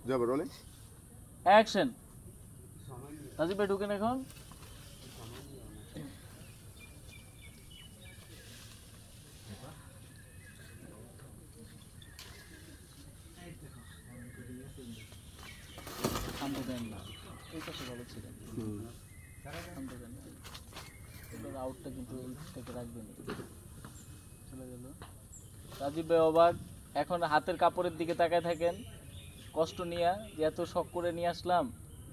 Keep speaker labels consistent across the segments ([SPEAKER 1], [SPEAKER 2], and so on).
[SPEAKER 1] যাবে rolling
[SPEAKER 2] action. Rajib ভাই ঢুকেন এখন। আউটটা কিন্তু থেকে রাখবেন। চলে গেল। রাজীব ভাই অবাক, এখন হাতের কাপড়ের দিকে তাকায় থাকেন কষ্ট নিয়ে, যে এত শখ করে নিয়ে আসলাম।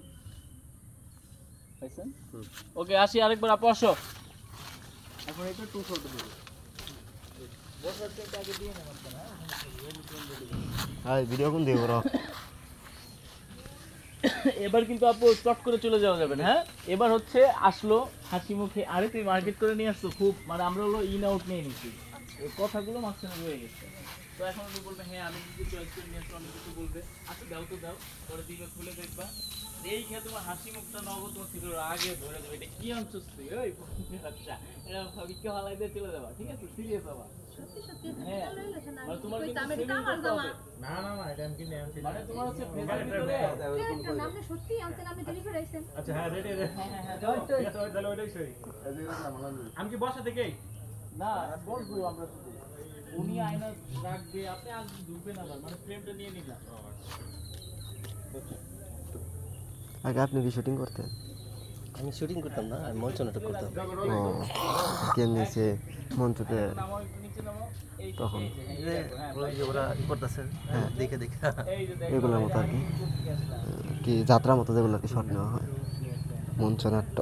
[SPEAKER 2] পাইছেন? ওকে আসি আরেকবার, আপু আসো। এখন এটা টু শট দেবো। বসার থেকে আগে দিয়ে না মারতে না।
[SPEAKER 3] হ্যাঁ ভিডিও কোন দিব রা।
[SPEAKER 2] এবার কিন্তু আপু চট করে চলে যাওয়া যাবে না। হ্যাঁ এবার হচ্ছে আসলো হাসি মুখে, আরে তুই মার্কেট করে নিয়ে আসছো খুব, মানে আমরা হলো ইন আউট নিয়ে নিচ্ছি, এই কথাগুলো মাঝখানে রয়ে গেছে। তো এখন আপনি বলবে হ্যাঁ আমি যদি চয়েস করে নিয়ে আসছি, অনেক কিছু বলবে, আচ্ছা দাও তো দাও, পরে দিকে খুলে দেখবা এই খেয়ে তোমার হাসি মুখটা নগদ তোমার ছিল আগে ধরে দেবে, এটা কি আনছিস তুই ওই আচ্ছা এটা ভিক্ষা হালাই দিয়ে চলে যাবা, ঠিক আছে? সিরিয়াস হবা।
[SPEAKER 4] সত্যি সত্যি
[SPEAKER 2] হ্যাঁ
[SPEAKER 4] মানে
[SPEAKER 2] তোমার
[SPEAKER 4] কিন্তু
[SPEAKER 2] কিন্তু
[SPEAKER 4] এটা আমার জামা
[SPEAKER 5] না না না এটা আমি কিনে আনছি
[SPEAKER 2] মানে তোমার হচ্ছে
[SPEAKER 4] আপনি সত্যি আনছেন, আপনি ডেলিভারি আইছেন।
[SPEAKER 5] আচ্ছা হ্যাঁ রেডি রেডি
[SPEAKER 2] হ্যাঁ
[SPEAKER 5] তাহলে ওইটাই সই আমি কি বসা থেকেই
[SPEAKER 2] না বলবো আমরা তো উনি আয়না রাখবে, আপনি আজ ঢুকবেন আবার, মানে ফ্রেমটা নিয়ে নিলাম।
[SPEAKER 3] আগে আপনি কি শুটিং করতেন?
[SPEAKER 6] আমি শুটিং করতাম না, আমি মঞ্চ নাটক করতাম।
[SPEAKER 3] ও কেমনি সে মঞ্চতে
[SPEAKER 2] নামো একটু নিচে নামো, এই
[SPEAKER 3] তখন
[SPEAKER 6] ওরা করতেছে দেখে দেখে
[SPEAKER 2] এই যে
[SPEAKER 3] এগুলোর মতো আর কি, কি যাত্রার মতো যেগুলো আর কি শট নেওয়া হয়, মঞ্চনাট্য।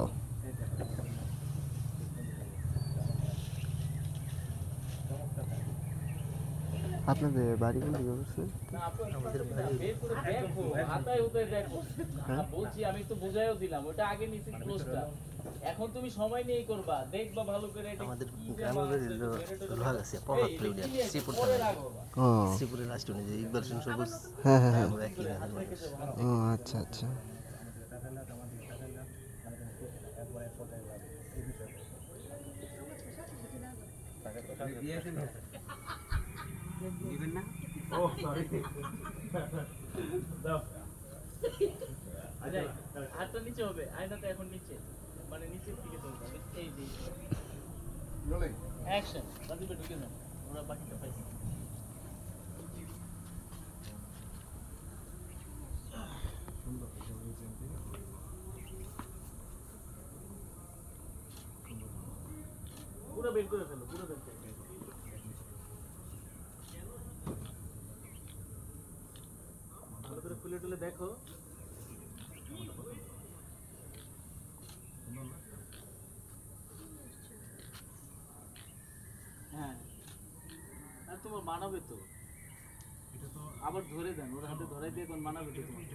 [SPEAKER 3] আপনাদের বাড়ি কোন দিকে অবশ্য?
[SPEAKER 6] আমাদের বাড়ি
[SPEAKER 2] দেখো হাতায় হুতায় দেখো, বলছি আমি তো বুঝাইও দিলাম, ওটা আগে নিচে ক্লোজটা, এখন তুমি সময় নিয়েই করবা, দেখবা ভালো করে। এটা
[SPEAKER 6] আমাদের গ্রামের লোহাগাছি প্রভাত ইউনিয়ন শ্রীপুর থানা।
[SPEAKER 3] ও
[SPEAKER 6] শ্রীপুরের লাস্ট অনুযায়ী ইকবাল সেন সবুজ।
[SPEAKER 3] হ্যাঁ হ্যাঁ হ্যাঁ।
[SPEAKER 6] আমরা একই গ্রামের মানুষ।
[SPEAKER 3] ও আচ্ছা আচ্ছা।
[SPEAKER 5] ও সরি দাও
[SPEAKER 2] আচ্ছা হাতটা নিচে হবে, আয়নাটা এখন নিচে, মানে নিচের দিকে চলবে। এই যে
[SPEAKER 1] রোলিং
[SPEAKER 2] অ্যাকশন। রাজীব ঢুকে যান, ওরা বাকিটা পাইছে। পুরো বের করে ফেলো, পুরো বের করে ফেলো। ভালো করে খুলে টুলে দেখো। হ্যাঁ আর তোমার মানাবে তো, আবার ধরে দেন, ওর হাতে ধরাই দিয়ে কোন মানাবে তো তোমার।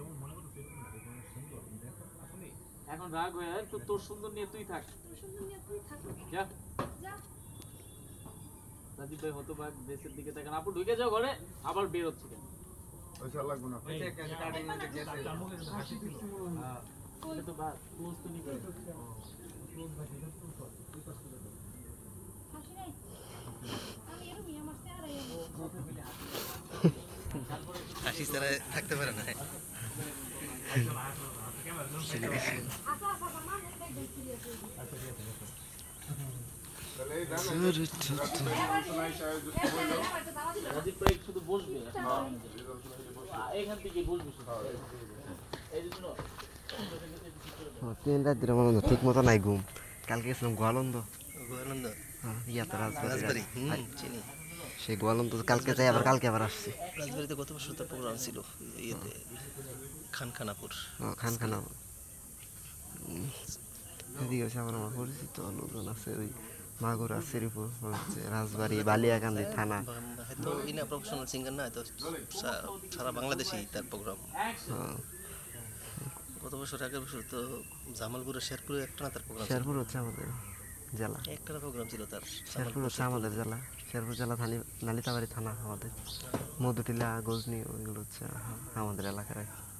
[SPEAKER 2] এখন রাগ হয়ে তো তোর সুন্দর নিয়ে তুই থাক, যা। রাজীব ভাই হতবাক, দেশের দিকে তাকান। আপু ঢুকে যাও ঘরে, আবার বের হচ্ছে কেন?
[SPEAKER 1] পয়সা লাগবে না
[SPEAKER 2] এটা তো বাদ ক্লোজ তো নিবে।
[SPEAKER 6] হাসি ছাড়া থাকতে পারে না।
[SPEAKER 2] রাজীব ভাই শুধু বসবে, এখান থেকে বসবে শুধু। এই যে শুনো,
[SPEAKER 3] তিন রাত ধরে আমার ঠিক মতো নাই ঘুম। কালকে গেছিলাম গোয়ালন্দ,
[SPEAKER 6] গোয়ালন্দ
[SPEAKER 3] ইয়াতে
[SPEAKER 6] রাজবাড়ি
[SPEAKER 3] রাজবাড়ি,
[SPEAKER 6] চিনি।
[SPEAKER 3] সেই গোয়ালন্দ কালকে যাই, আবার কালকে আবার আসছি।
[SPEAKER 6] রাজবাড়িতে গত বছর তো প্রোগ্রাম ছিল ইয়েতে খানখানাপুর।
[SPEAKER 3] খানখানা এদিকে হচ্ছে আমার আমার পরিচিত লোকজন আছে, ওই মাগুরা শ্রীপুর হচ্ছে রাজবাড়ি বালিয়াকান্দি থানা।
[SPEAKER 6] হয়তো ইনা প্রফেশনাল সিঙ্গার না, হয়তো সারা বাংলাদেশেই তার প্রোগ্রাম। গত বছর আগের বছর তো জামালপুরের শেরপুরে একটা না তার প্রোগ্রাম।
[SPEAKER 3] শেরপুর হচ্ছে আমাদের জেলা,
[SPEAKER 6] একটা প্রোগ্রাম ছিল তার।
[SPEAKER 3] শেরপুর হচ্ছে আমাদের জেলা, শেরপুর জেলা নালিতাবাড়ি থানা আমাদের। মধুটিলা গজনি ওইগুলো হচ্ছে আমাদের এলাকার।